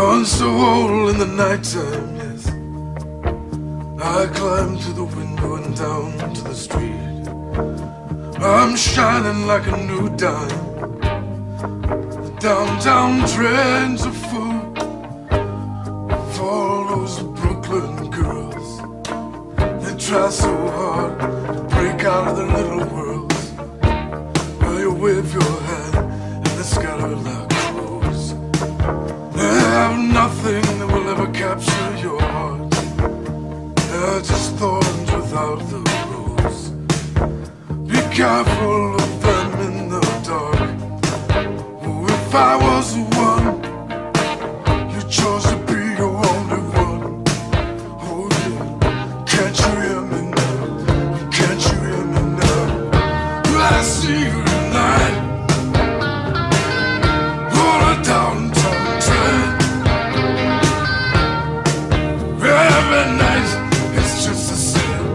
I'm so old in the nighttime, yes. I climb through the window and down to the street. I'm shining like a new dime. The downtown trains are full for all those Brooklyn girls. They try so hard to break out of their little worlds. Well, you wave your hand and they scatter like crows. They have nothing that will ever capture your heart. They're just thorns without the rose. Be careful of them in the dark. Oh, if I was the one you chose to be your only one. Oh yeah, can't you hear me now? Can't you hear me now? Will I see you tonight on a downtown train? Every night it's just the same.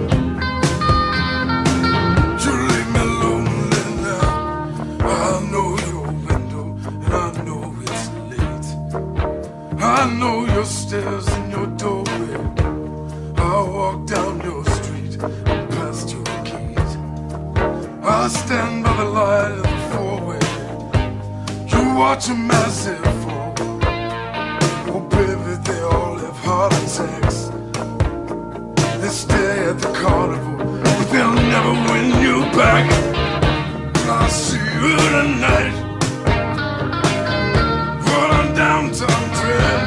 You leave me lonely now. I know your window and I know it's late. I know your stairs and your doorway. I walk down your street and past your gate. I stand by the light of the four-way. You watch them as they fall. Oh baby, they all have heart attacks. They stay at the carnival, but they'll never win you back. I'll see you tonight on a downtown train.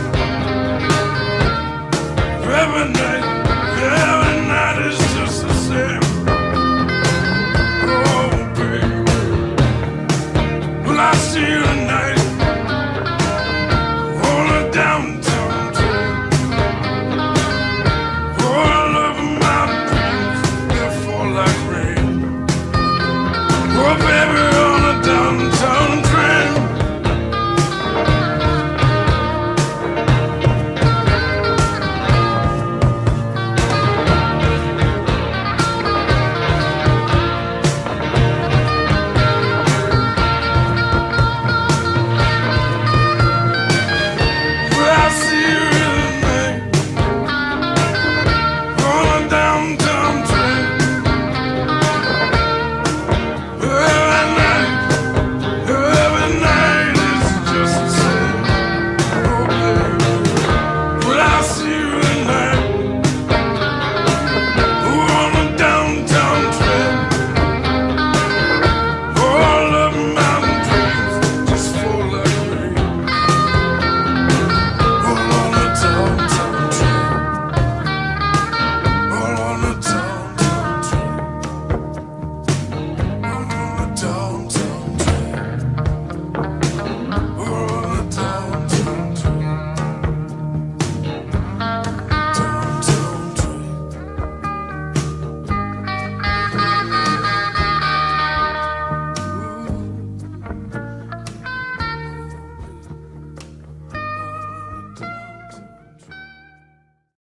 Every night is just the same. Oh baby, well I see you tonight